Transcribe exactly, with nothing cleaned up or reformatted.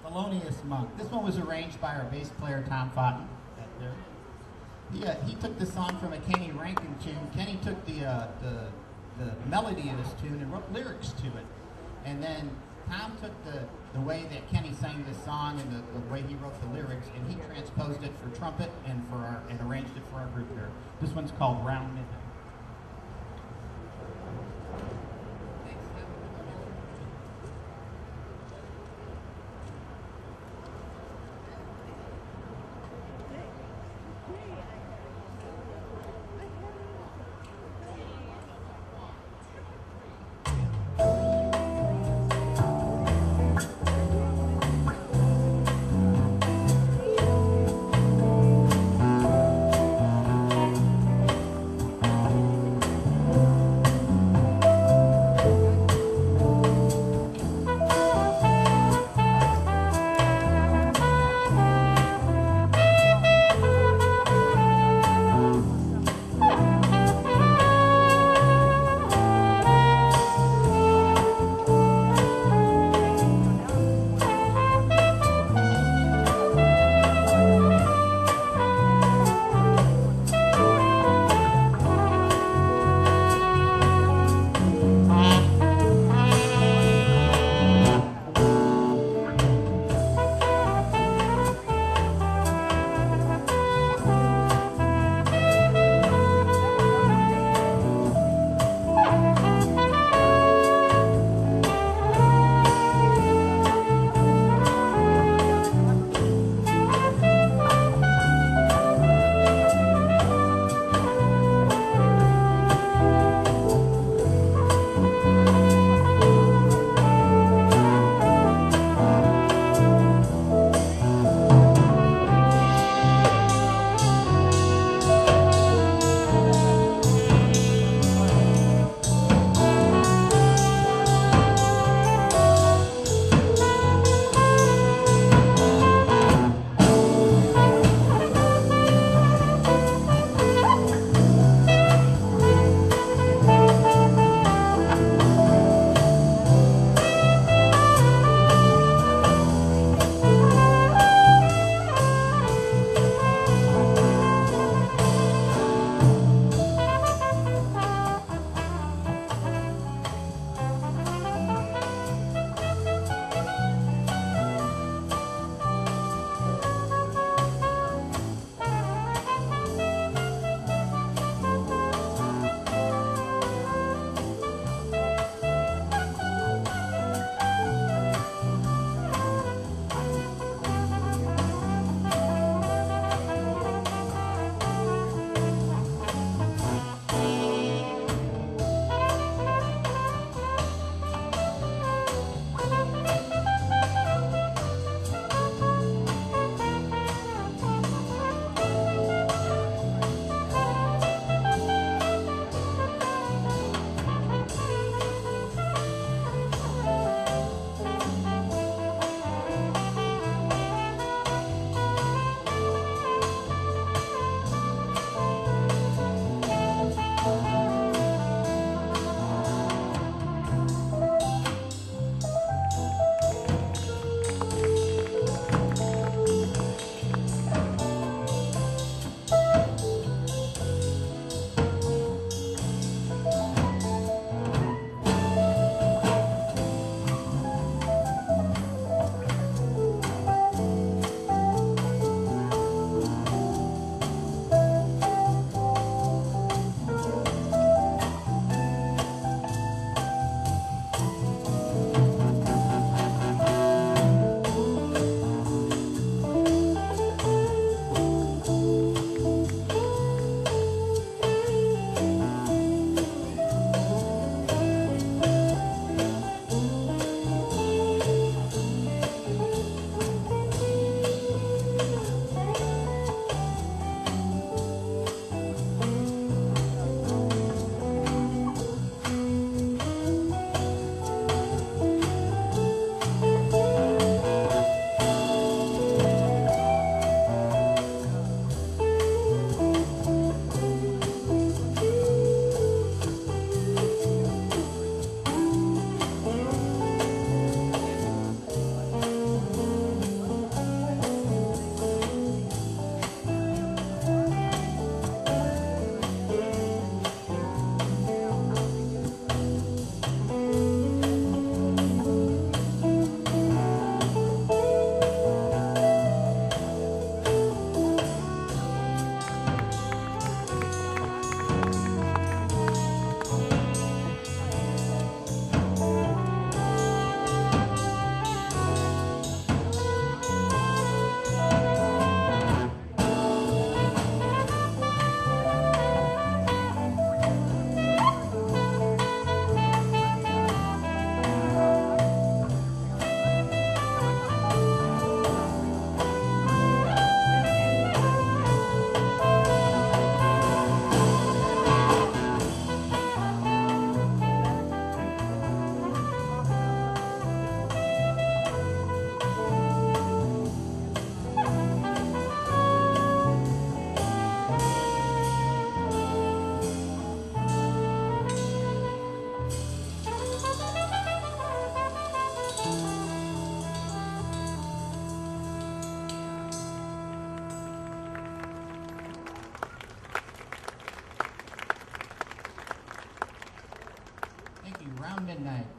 Melodious Monk. This one was arranged by our bass player, Tom Fatten. Back there. He, uh, he took the song from a Kenny Rankin tune. Kenny took the, uh, the, the melody of this tune and wrote lyrics to it. And then Tom took the, the way that Kenny sang this song and the, the way he wrote the lyrics, and he transposed it for trumpet and for our, and arranged it for our group here. This one's called Round Midnight. Thank around midnight.